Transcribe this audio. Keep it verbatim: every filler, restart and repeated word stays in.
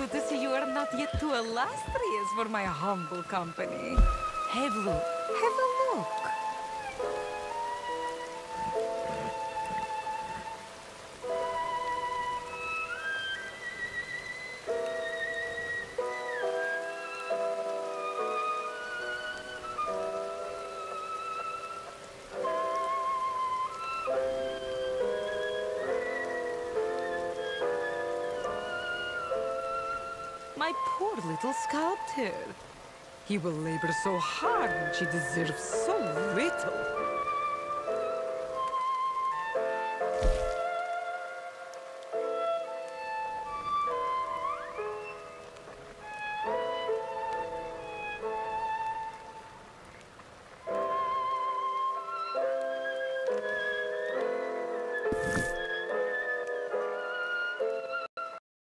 good to see you are not yet too illustrious for my humble company. Have a look. Have a look. My poor little sculptor. He will labor so hard when she deserves so little.